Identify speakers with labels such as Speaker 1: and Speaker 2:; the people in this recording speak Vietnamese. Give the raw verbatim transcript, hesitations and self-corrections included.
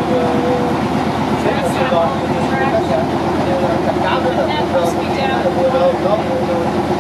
Speaker 1: Sài Gòn thì tất cả cảnh cáo rất là nhiều rồi, đó